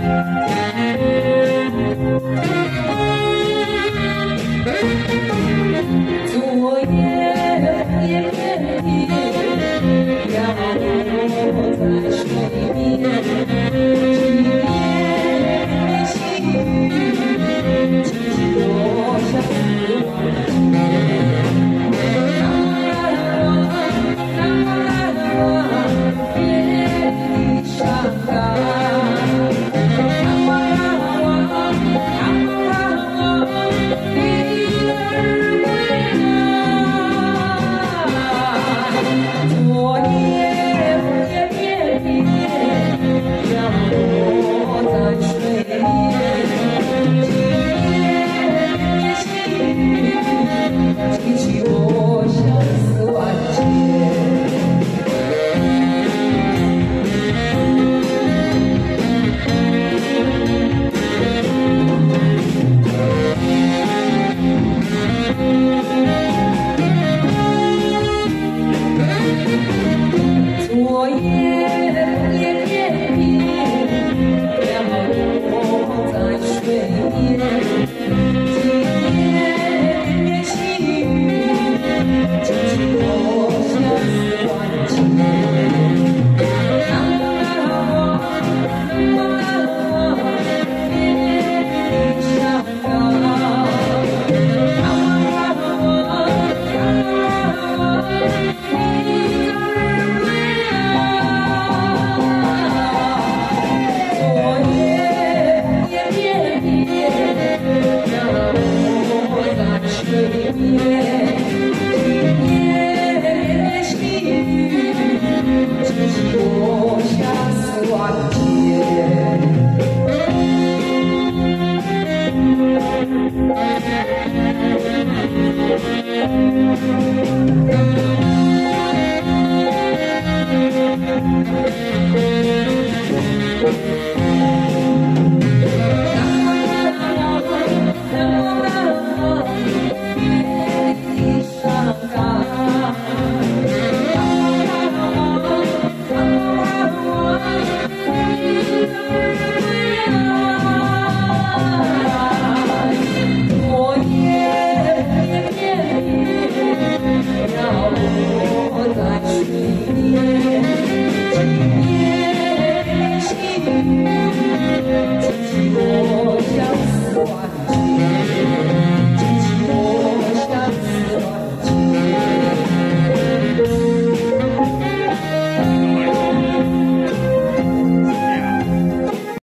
昨夜片片飘落在水面，今夜细雨轻轻落下似晚天。夜已伤感。 昨夜片片飘落在水面，今夜细雨轻轻落下似晚晴。夜已伤感。 水面，今夜细雨轻轻落下似晚天。